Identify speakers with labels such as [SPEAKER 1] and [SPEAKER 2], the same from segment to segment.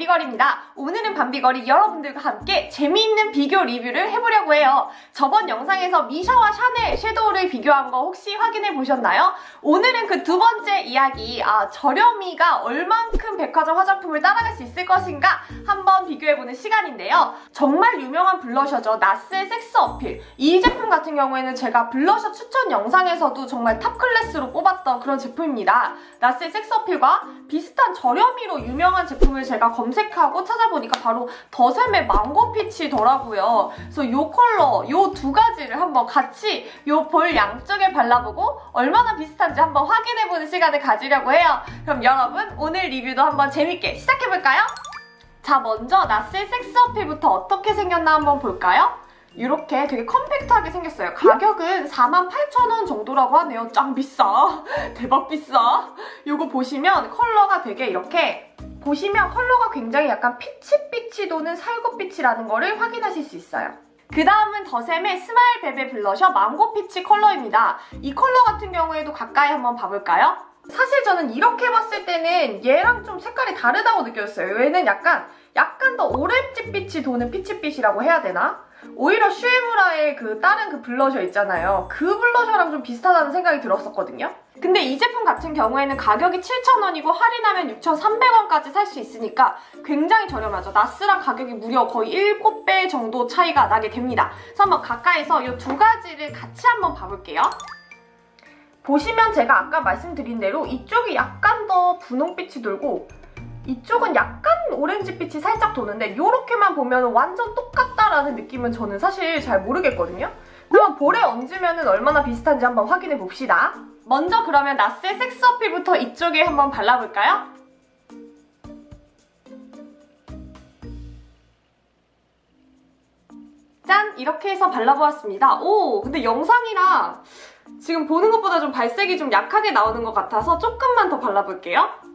[SPEAKER 1] 밤비걸입니다. 오늘은 밤비걸이 여러분들과 함께 재미있는 비교 리뷰를 해보려고 해요. 저번 영상에서 미샤와 샤넬 섀도우를 비교한 거 혹시 확인해 보셨나요? 오늘은 그 두 번째 이야기, 저렴이가 얼만큼 백화점 화장품을 따라갈 수 있을 것인가 한번 비교해보는 시간인데요. 정말 유명한 블러셔죠. 나스의 섹스 어필. 이 제품 같은 경우에는 제가 블러셔 추천 영상에서도 정말 탑 클래스로 뽑았던 그런 제품입니다. 나스의 섹스 어필과 비슷한 저렴이로 유명한 제품을 제가 검색하고 찾아보니까 바로 더샘의 망고 피치더라고요. 그래서 이 컬러, 이 두 가지를 한번 같이 이 볼 양쪽에 발라보고 얼마나 비슷한지 한번 확인해보는 시간을 가지려고 해요. 그럼 여러분, 오늘 리뷰도 한번 재밌게 시작해볼까요? 자, 먼저 나스의 섹스 어필부터 어떻게 생겼나 한번 볼까요? 이렇게 되게 컴팩트하게 생겼어요. 가격은 48,000원 정도라고 하네요. 짱 비싸. 대박 비싸. 이거 보시면 컬러가 되게 이렇게 보시면 컬러가 굉장히 약간 피치빛이 도는 살구빛이라는 거를 확인하실 수 있어요. 그 다음은 더샘의 스마일 베베 블러셔 망고 피치 컬러입니다. 이 컬러 같은 경우에도 가까이 한번 봐볼까요? 사실 저는 이렇게 봤을 때는 얘랑 좀 색깔이 다르다고 느꼈어요. 얘는 약간 더 오렌지빛이 도는 피치빛이라고 해야 되나? 오히려 슈에무라의 그 다른 그 블러셔 있잖아요. 그 블러셔랑 좀 비슷하다는 생각이 들었었거든요. 근데 이 제품 같은 경우에는 가격이 7,000원이고 할인하면 6,300원까지 살 수 있으니까 굉장히 저렴하죠. 나스랑 가격이 무려 거의 7배 정도 차이가 나게 됩니다. 그래서 한번 가까이서 이 두 가지를 같이 한번 봐볼게요. 보시면 제가 아까 말씀드린 대로 이쪽이 약간 더 분홍빛이 돌고 이쪽은 약간 오렌지빛이 살짝 도는데 이렇게만 보면 완전 똑같다라는 느낌은 저는 사실 잘 모르겠거든요. 그럼 볼에 얹으면 얼마나 비슷한지 한번 확인해 봅시다. 먼저 그러면 나스의 섹스 어필부터 이쪽에 한번 발라볼까요? 짠! 이렇게 해서 발라보았습니다. 오! 근데 영상이라 지금 보는 것보다 좀 발색이 좀 약하게 나오는 것 같아서 조금만 더 발라볼게요.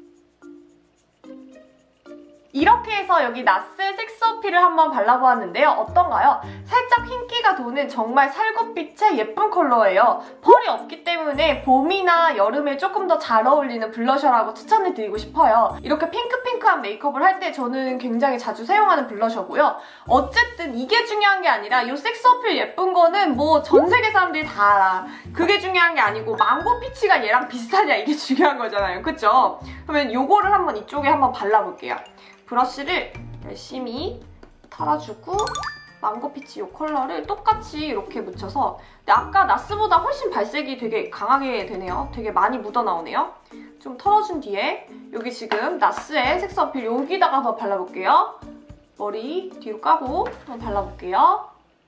[SPEAKER 1] 이렇게 해서 여기 나스의 섹스 어필을 한번 발라보았는데요. 어떤가요? 살짝 흰기가 도는 정말 살구빛의 예쁜 컬러예요. 펄이 없기 때문에 봄이나 여름에 조금 더 잘 어울리는 블러셔라고 추천을 드리고 싶어요. 이렇게 핑크핑크한 메이크업을 할 때 저는 굉장히 자주 사용하는 블러셔고요. 어쨌든 이게 중요한 게 아니라 이 섹스 어필 예쁜 거는 뭐 전 세계 사람들이 다 알아. 그게 중요한 게 아니고 망고 피치가 얘랑 비슷하냐 이게 중요한 거잖아요. 그쵸? 그러면 이거를 한번 이쪽에 한번 발라볼게요. 브러쉬를 열심히 털어주고 망고피치 이 컬러를 똑같이 이렇게 묻혀서 근데 아까 나스보다 훨씬 발색이 되게 강하게 되네요. 되게 많이 묻어나오네요. 좀 털어준 뒤에 여기 지금 나스의 섹스 어필 여기다가 더 발라볼게요. 머리 뒤로 까고 한번 발라볼게요.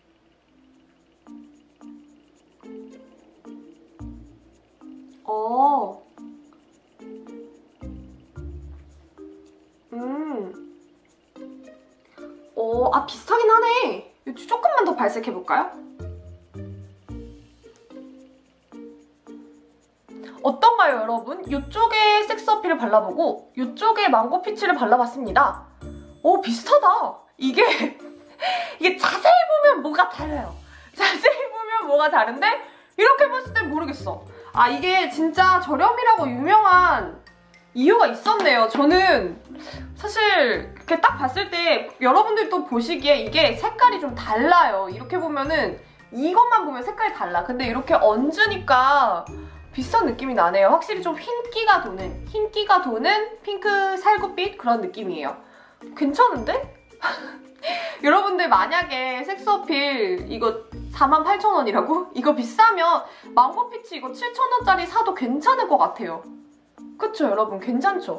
[SPEAKER 1] 비슷하긴 하네. 조금만 더 발색해볼까요? 어떤가요, 여러분? 이쪽에 섹스 어필을 발라보고 이쪽에 망고 피치를 발라봤습니다. 오, 비슷하다. 이게 자세히 보면 뭐가 달라요. 자세히 보면 뭐가 다른데 이렇게 봤을 땐 모르겠어. 이게 진짜 저렴이라고 유명한 이유가 있었네요. 저는 사실 이렇게 딱 봤을 때 여러분들도 보시기에 이게 색깔이 좀 달라요. 이렇게 보면은 이것만 보면 색깔이 달라. 근데 이렇게 얹으니까 비슷한 느낌이 나네요. 확실히 좀 흰기가 도는 핑크 살구빛 그런 느낌이에요. 괜찮은데? 여러분들 만약에 섹스 어필 이거 48,000원이라고? 이거 비싸면 망고피치 이거 7,000원짜리 사도 괜찮을 것 같아요. 그쵸 여러분? 괜찮죠?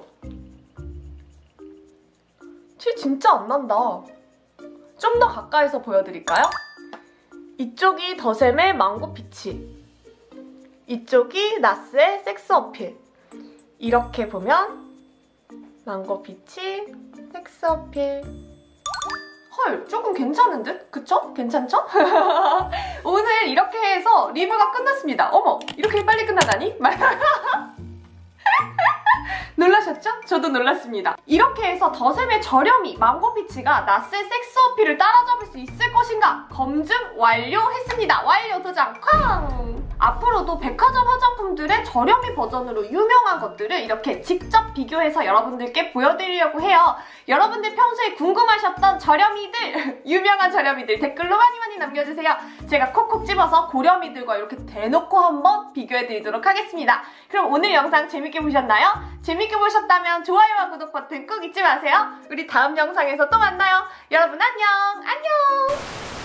[SPEAKER 1] 티 진짜 안 난다. 좀 더 가까이서 보여드릴까요? 이쪽이 더샘의 망고 피치, 이쪽이 나스의 섹스 어필. 이렇게 보면 망고 피치, 섹스 어필. 헐, 조금 괜찮은 듯? 그쵸? 괜찮죠? 오늘 이렇게 해서 리뷰가 끝났습니다. 어머, 이렇게 빨리 끝나다니? 놀라셨죠? 저도 놀랐습니다. 이렇게 해서 더샘의 저렴이 망고피치가 나스의 섹스 어필을 따라잡을 수 있을 것인가 검증 완료했습니다. 완료 도장 쾅! 앞으로도 백화점 화장품들의 저렴이 버전으로 유명한 것들을 이렇게 직접 비교해서 여러분들께 보여드리려고 해요. 여러분들 평소에 궁금하셨던 저렴이들, 유명한 저렴이들 댓글로 많이 남겨주세요. 제가 콕콕 집어서 고렴이들과 이렇게 대놓고 한번 비교해드리도록 하겠습니다. 그럼 오늘 영상 재밌게 보셨나요? 재밌게 보셨다면 좋아요와 구독 버튼 꼭 잊지 마세요. 우리 다음 영상에서 또 만나요. 여러분 안녕! 안녕!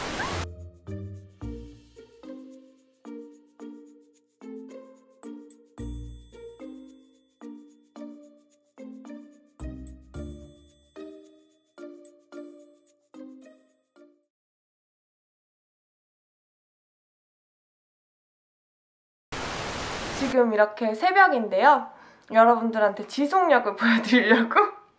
[SPEAKER 1] 지금 이렇게 새벽인데요. 여러분들한테 지속력을 보여드리려고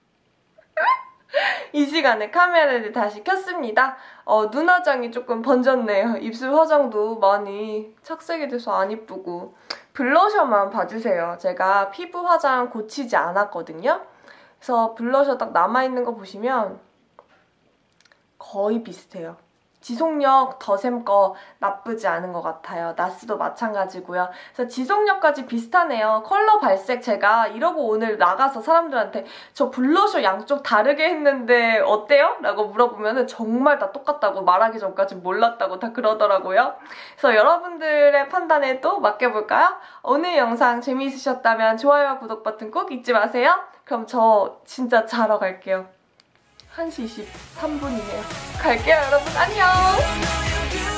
[SPEAKER 1] 이 시간에 카메라를 다시 켰습니다. 눈 화장이 조금 번졌네요. 입술 화장도 많이 착색이 돼서 안 이쁘고 블러셔만 봐주세요. 제가 피부 화장 고치지 않았거든요. 그래서 블러셔 딱 남아있는 거 보시면 거의 비슷해요. 지속력 더샘 거 나쁘지 않은 것 같아요. 나스도 마찬가지고요. 그래서 지속력까지 비슷하네요. 컬러 발색 제가 이러고 오늘 나가서 사람들한테 저 블러셔 양쪽 다르게 했는데 어때요? 라고 물어보면 정말 다 똑같다고 말하기 전까지 몰랐다고 다 그러더라고요. 그래서 여러분들의 판단에 또 맡겨볼까요? 오늘 영상 재미있으셨다면 좋아요와 구독 버튼 꼭 잊지 마세요. 그럼 저 진짜 자러 갈게요. 1시 23분이네요. 갈게요, 여러분. 안녕!